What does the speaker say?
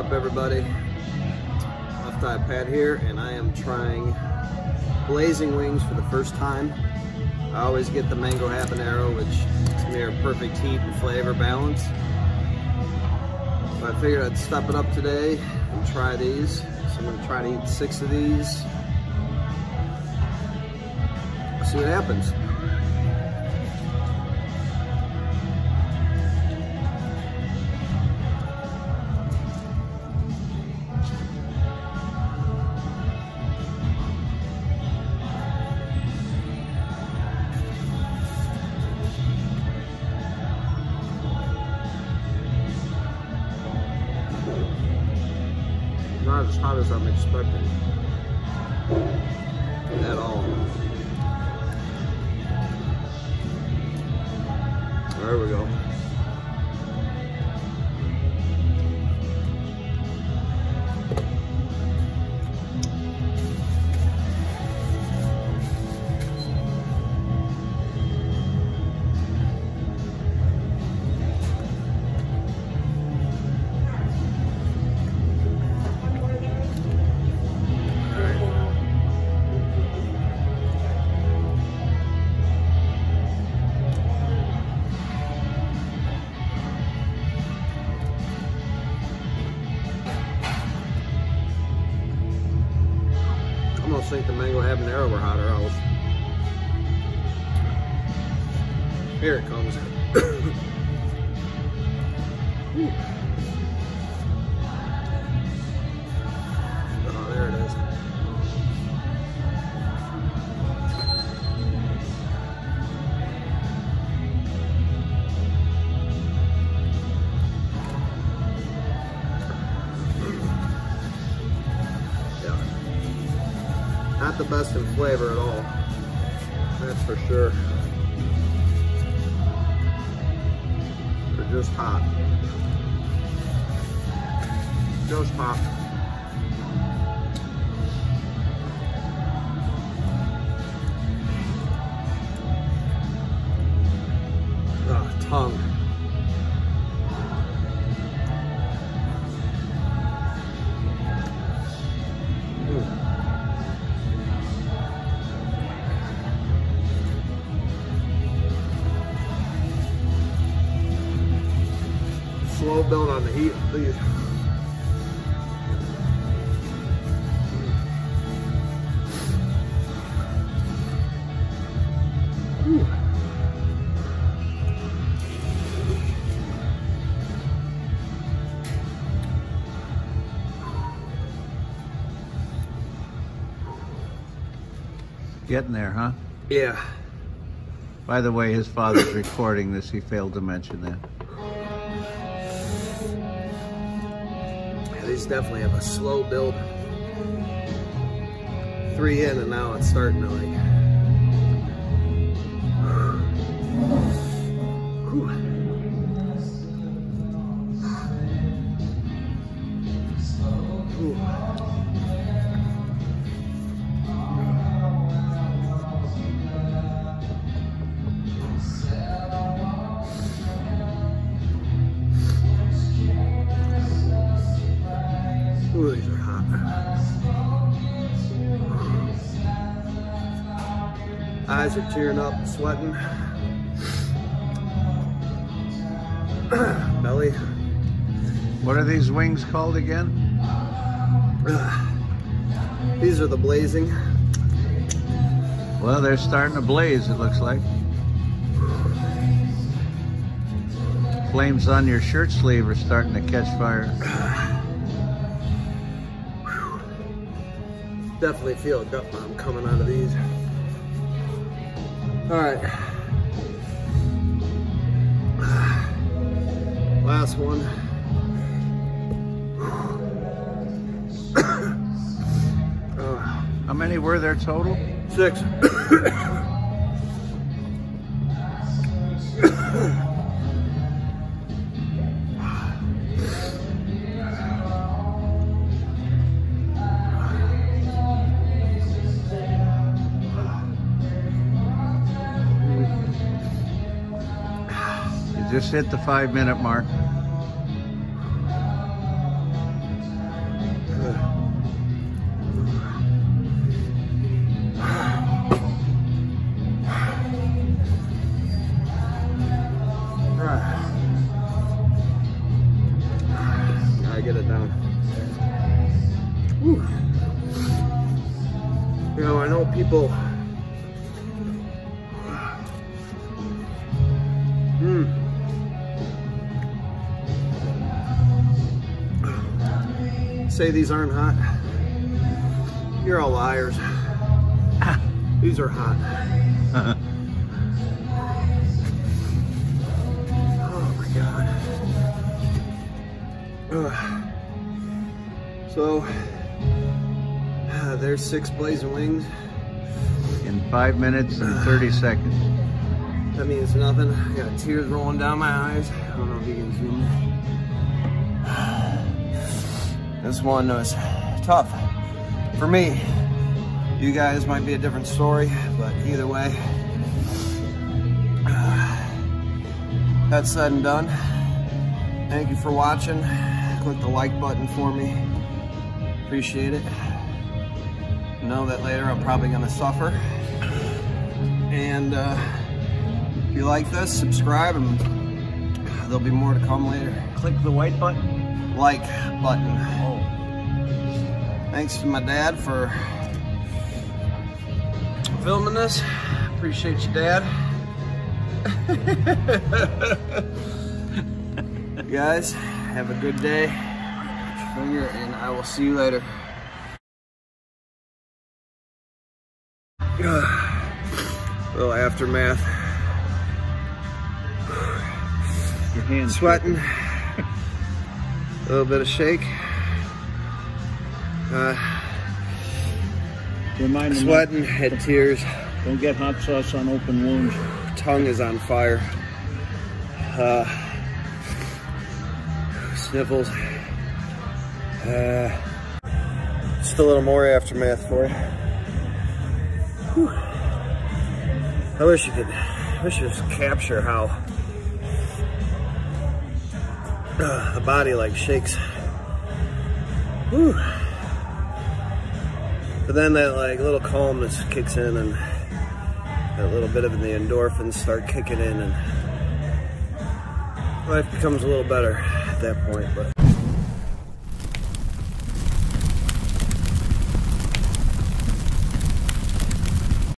up, everybody? Left Eye Pat here, and I am trying blazing wings for the first time. I always get the mango habanero, which is near perfect heat and flavor balance. So I figured I'd step it up today and try these. So I'm going to try to eat 6 of these. See what happens. Not as hot as I'm expecting at all. There we go. I almost think the mango habanero were hotter else. Here it comes. Oh, there it is. Not the best in flavor at all, that's for sure. They're just hot. Just hot. Oh, tongue. Slow build on the heat, please. Getting there, huh? Yeah. By the way, his father's recording this. He failed to mention that. These definitely have a slow build. 3 in and now it's starting to like. Whew. Ooh, these are hot. Eyes are tearing up, sweating. Belly. What are these wings called again? These are the blazing. Well, they're starting to blaze, it looks like. Flames on your shirt sleeve are starting to catch fire. Definitely feel a gut bomb coming out of these. All right. Last one. How many were there total? 6. Just hit the 5-minute mark. You know, I know people say these aren't hot. You're all liars. These are hot. Oh my God. So there's 6 blazing wings. In 5 minutes and 30 seconds. That means nothing. I got tears rolling down my eyes. I don't know if you can zoom in. This one was tough for me. You guys might be a different story, but either way, that's said and done. Thank you for watching. Click the like button for me. Appreciate it. Know that later I'm probably gonna suffer. And if you like this, subscribe, and there'll be more to come later. Click the white button? Like button. Oh. Thanks to my dad for filming this. Appreciate you, Dad. You guys, have a good day. Finger, and I will see you later. Little aftermath. Your hands sweating. A little bit of shake. Sweating, had tears. Don't get hot sauce on open wounds. Tongue is on fire. Sniffles. Just a little more aftermath for you. Whew. I wish you just capture how the body like shakes. Whew. But then that like little calmness kicks in, and that little bit of the endorphins start kicking in, and life becomes a little better at that point. But